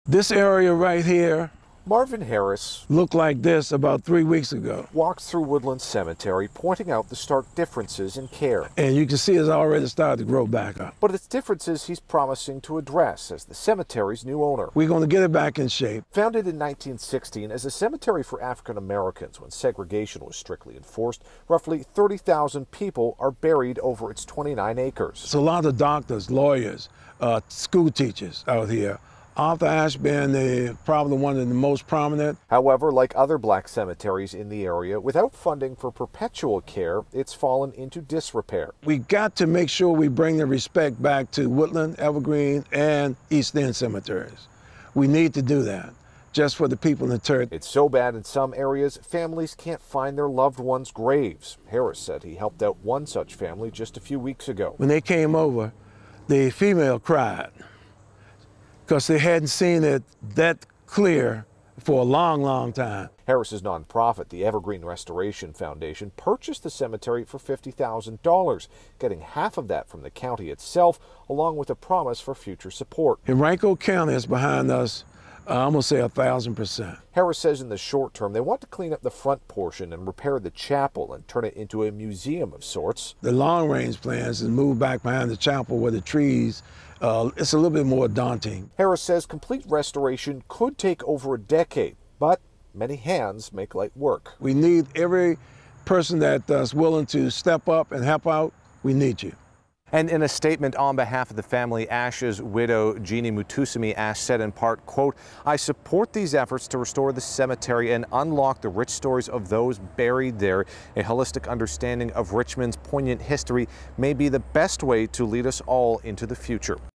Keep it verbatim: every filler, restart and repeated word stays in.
This area right here Marvin Harris looked like this about three weeks ago. walks through Woodland Cemetery, pointing out the stark differences in care. And you can see it's already started to grow back up. But it's differences he's promising to address as the cemetery's new owner. We're going to get it back in shape. Founded in nineteen sixteen as a cemetery for African Americans when segregation was strictly enforced, roughly thirty thousand people are buried over its twenty-nine acres. It's a lot of doctors, lawyers, uh, school teachers out here. Arthur Ashe being the, probably one of the most prominent. However, like other black cemeteries in the area, without funding for perpetual care, it's fallen into disrepair. We got to make sure we bring the respect back to Woodland, Evergreen, and East End cemeteries. We need to do that, just for the people interred. It's so bad in some areas, families can't find their loved ones' graves. Harris said he helped out one such family just a few weeks ago. When they came over, the female cried, because they hadn't seen it that clear for a long, long time. Harris's nonprofit, the Evergreen Restoration Foundation, purchased the cemetery for fifty thousand dollars, getting half of that from the county itself, along with a promise for future support. Henrico County is behind us, uh, I'm going to say a thousand percent. Harris says in the short term, they want to clean up the front portion and repair the chapel and turn it into a museum of sorts. The long-range plans is move back behind the chapel where the trees, uh, it's a little bit more daunting. Harris says complete restoration could take over a decade, but many hands make light work. We need every person that is willing to step up and help out. We need you. And in a statement on behalf of the family, Ashe's widow, Jeannie Mutusimi Ashe, said in part, quote, "I support these efforts to restore the cemetery and unlock the rich stories of those buried there. A holistic understanding of Richmond's poignant history may be the best way to lead us all into the future."